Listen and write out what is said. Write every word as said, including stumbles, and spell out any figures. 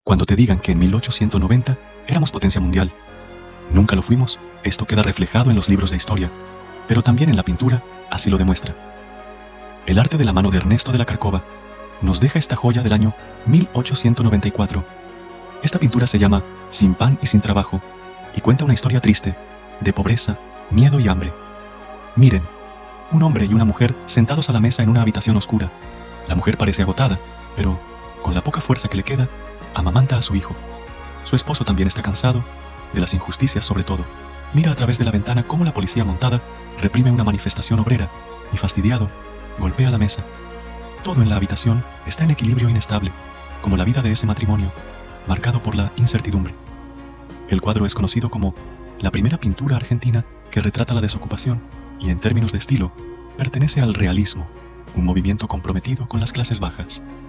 Cuando te digan que en mil ochocientos noventa éramos potencia mundial. Nunca lo fuimos, esto queda reflejado en los libros de historia, pero también en la pintura, así lo demuestra. El arte de la mano de Ernesto de la Carcova nos deja esta joya del año mil ochocientos noventa y cuatro. Esta pintura se llama Sin pan y sin trabajo y cuenta una historia triste, de pobreza, miedo y hambre. Miren, un hombre y una mujer sentados a la mesa en una habitación oscura. La mujer parece agotada, pero, con la poca fuerza que le queda, amamanta a su hijo. Su esposo también está cansado, de las injusticias sobre todo. Mira a través de la ventana cómo la policía montada reprime una manifestación obrera y, fastidiado, golpea la mesa. Todo en la habitación está en equilibrio inestable, como la vida de ese matrimonio, marcado por la incertidumbre. El cuadro es conocido como la primera pintura argentina que retrata la desocupación y, en términos de estilo, pertenece al realismo, un movimiento comprometido con las clases bajas.